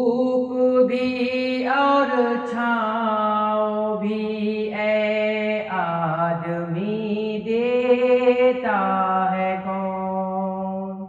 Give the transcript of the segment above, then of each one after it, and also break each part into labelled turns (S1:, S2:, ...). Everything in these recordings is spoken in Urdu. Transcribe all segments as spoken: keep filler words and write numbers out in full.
S1: دھوپ بھی اور چھاؤں بھی اے آدمی دیتا ہے کون؟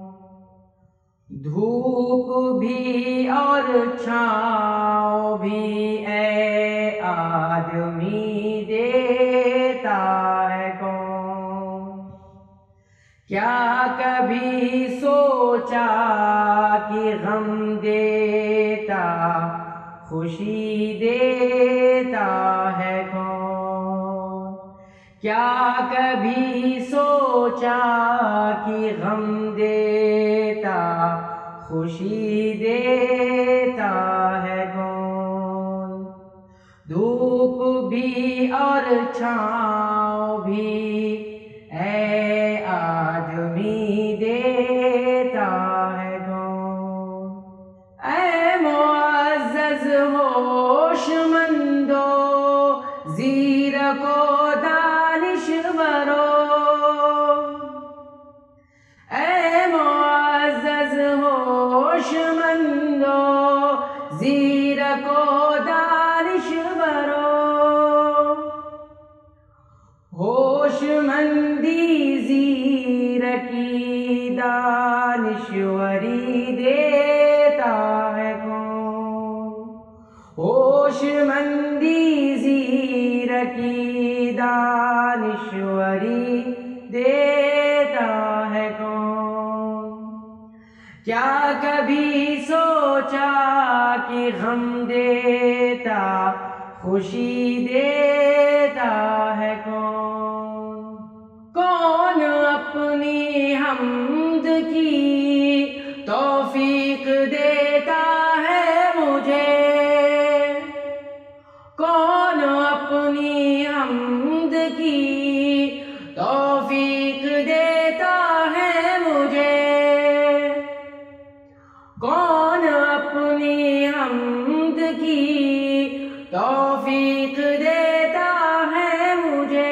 S1: دھوپ بھی اور چھاؤں بھی اے آدمی دیتا ہے کون؟ کیا کبھی سوچا کہ غم دیتا خوشی دیتا ہے کون؟ کیا کبھی سوچا کہ غم دیتا خوشی دیتا ہے کون؟ دھوپ بھی اور چھاؤں بھی اے آدمی دیتا ہے کون؟ اے معزز ہوش مندو زیرک و دانشورو، اے معزز ہوش مندو زیرک و دانشورو، ہوش مندی زیرکی دانشوری دیتا ہے کون؟ ہوش مندی زیرکی دانشوری دیتا ہے کون؟ کیا کبھی سوچا کہ غم دیتا خوشی دیتا ہے کون؟ کون اپنی حمد کی توفیق دیتا ہے مجھے؟ کون اپنی حمد کی توفیق دیتا ہے مجھے؟ کون اپنی حمد کی توفیق دیتا ہے مجھے؟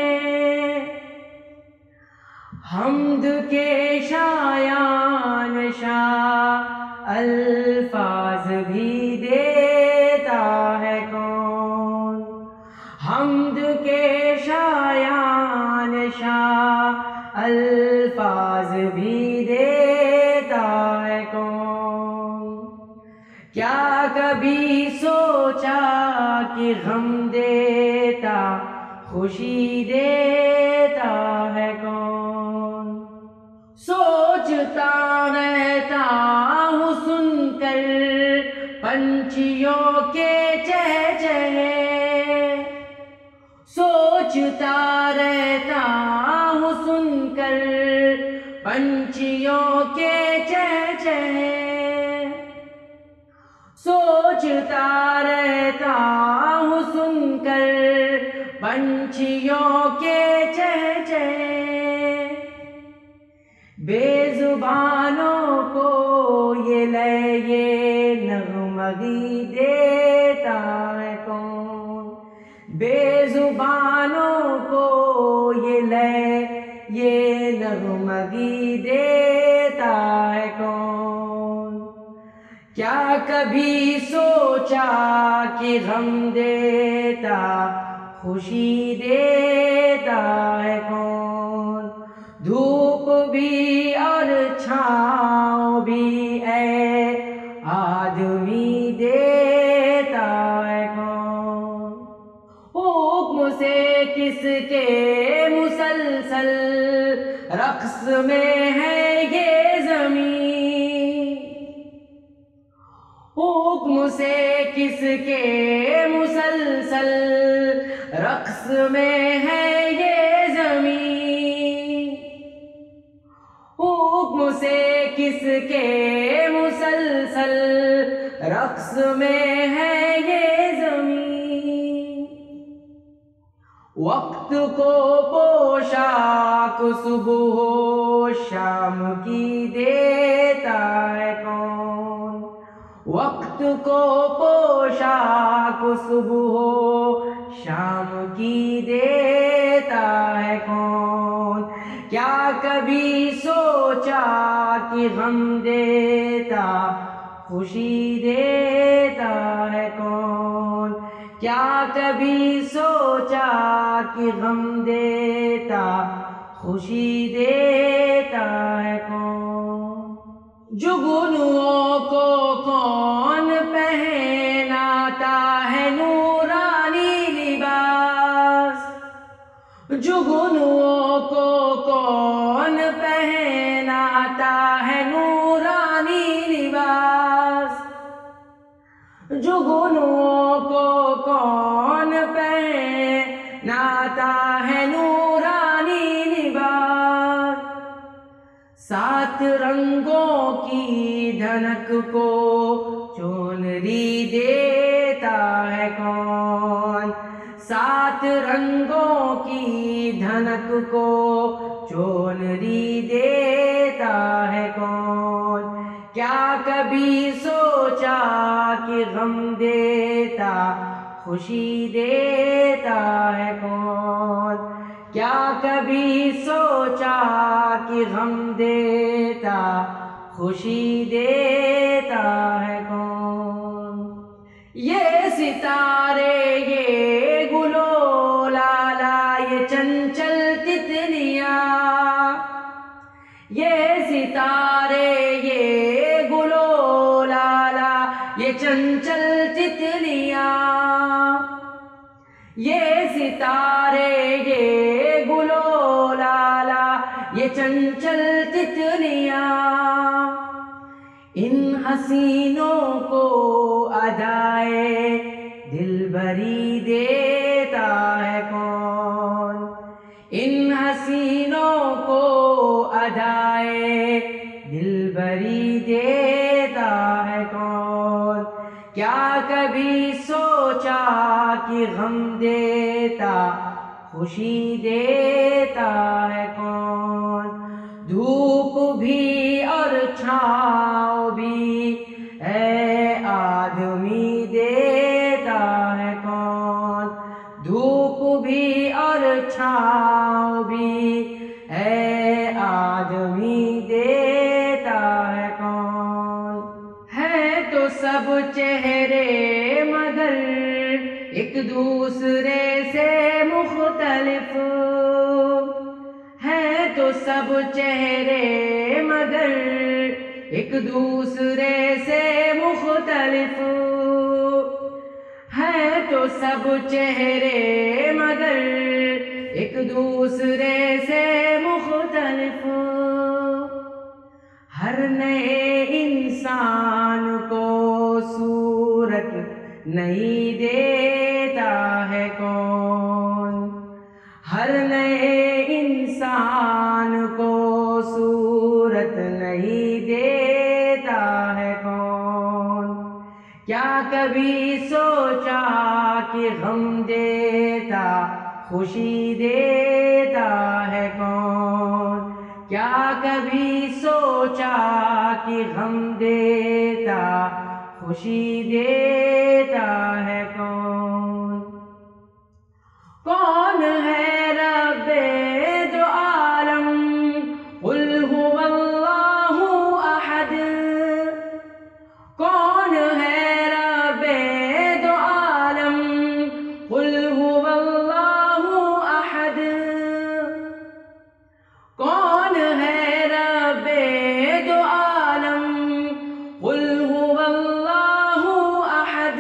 S1: حمد کے شایان شاہ الفاظ بھی دیتا ہے کون؟ حمد کے شایان شاہ الفاظ بھی دیتا ہے کون؟ کیا کبھی سوچا کہ غم دیتا خوشی دیتا ہے کون؟ سوچتا رہتا ہوں سن کر پنچھیوں کے چہچہے، سوچتا رہتا ہوں سن کر پنچھیوں کے چہچہے، سوچتا رہتا ہوں سن کر پنچھیوں کے چہچہے، بے زبانوں کو یہ لے یہ نغمگی دیتا ہے کون؟ بے زبانوں کو یہ لے یہ نغمگی دیتا ہے کون؟ کیا کبھی سوچا کہ غم دیتا خوشی دیتا ہے کون؟ دھوپ بھی اور چھاؤں بھی اے آدمی دیتا ہے کون؟ حکم سے کس کے مسلسل رقص میں ہے یہ زمین، حکم سے کس کے مسلسل رقص میں ہے یہ زمین، حکم سے کس کے مسلسل رقص میں ہے یہ زمین، وقت کو پوشاک صبح و شام کی دیتا ہے کون؟ وقت کو پوشاک صبح و شام کی دیتا ہے کون؟ کیا کبھی سوچا کہ غم دیتا خوشی دیتا کیا کبھی سوچا کہ غم دیتا خوشی دیتا ہے کون؟ جگنوں کو کون پہناتا ہے نورانی لباس؟ جگنوں کو کون پہناتا ہے نورانی لباس؟ جگنوں کو کون پہناتا ہے نورانی لباس؟ سات رنگوں کی دھنک کو چونری دیتا ہے کون؟ سات رنگوں کی دھنک کو چونری دیتا ہے کون؟ کیا کبھی سوچا کہ غم دیتا خوشی دیتا ہے کون؟ کیا کبھی سوچا کہ غم دیتا خوشی دیتا ہے کون؟ یہ ستارے یہ گلو لالا یہ چنچل تتلیاں، یہ ستارے یہ گلو لالا یہ چنچل تتلیاں، یہ ستارے یہ گلو لالا یہ چنچل تتلیاں، ان حسینوں کو ادائے دلبری دیتا ہے کون؟ ان حسینوں کو ادائے دلبری دیتا ہے کون؟ کیا کبھی سوچا کہ غم دیتا خوشی دیتا ہے کون؟ دھوپ بھی اور چھاؤں بھی اے آدمی دیتا ہے کون؟ دھوپ بھی اور چھاؤں بھی اے آدمی دیتا ہے کون؟ ہے تو سب چہرے مگر ایک دوسرے سے مختلف، ہے تو سب چہرے مگر ایک دوسرے سے مختلف، ہے تو سب چہرے مگر ایک دوسرے سے مختلف، ہر نئے انسان کو صورت نہیں دیتا ہے کون؟ ہر نئے انسان کو صورت نہیں دیتا ہے کون؟ کیا کبھی سوچا کہ غم دیتا خوشی دیتا ہے کون؟ کیا کبھی سوچا کہ غم دیتا خوشی دیتا ہے کون؟ کون ہے رب دو عالم قل هو اللہ احد؟ کون ہے رب دو عالم قل هو اللہ احد؟ کون ہے رب دو عالم قل هو اللہ احد؟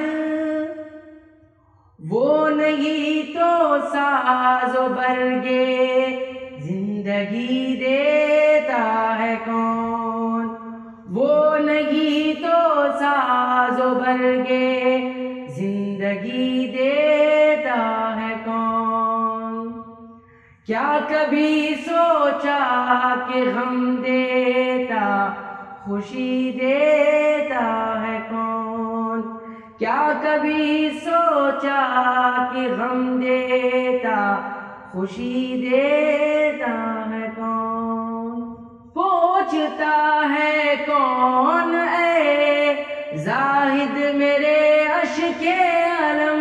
S1: وہ نہیں تو ساز و برگے زندگی دیتا ہے کون؟ وہ نہیں تو ساز و برگے زندگی دیتا ہے کون؟ کیا کبھی سوچا کہ غم دیتا خوشی دیتا ہے کون؟ کیا کبھی سوچا کہ غم دیتا خوشی دیتا ہے کون؟ پوچھتا ہے کون اے زاہد میرے اشک علم؟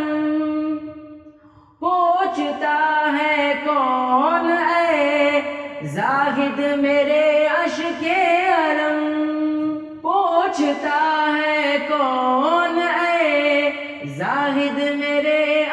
S1: پوچھتا ہے کون اے زاہد میرے اشک علم؟ پوچھتا ہے کون اے زاہد میرے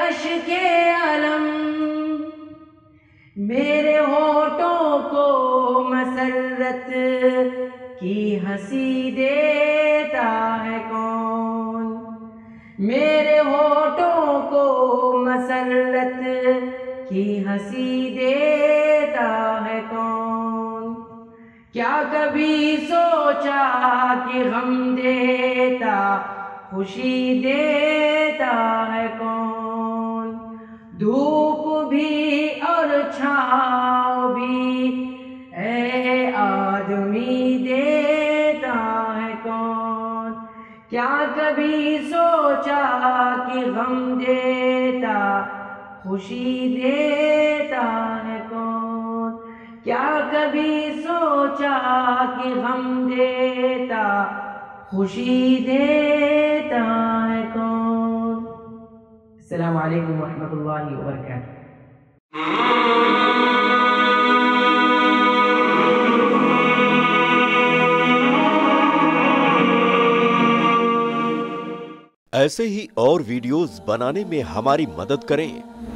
S1: میرے ہونٹوں کو مسرت کی ہنسی دیتا ہے کون؟ میرے ہونٹوں کو مسرت کی ہنسی دیتا ہے کون؟ کیا کبھی سوچا کہ غم دیتا خوشی دیتا ہے کون؟ دھوپ بھی اور چھاؤں بھی اے آدمی دیتا ہے کون؟ کیا کبھی سوچا کہ غم دیتا خوشی دیتا ہے کون؟ کیا کبھی سوچا کہ غم دیتا خوشی دیتا ہے کون؟ السلام علیکم ورحمۃ اللہ وبرکاتہ۔
S2: ایسے ہی اور ویڈیوز بنانے میں ہماری مدد کریں۔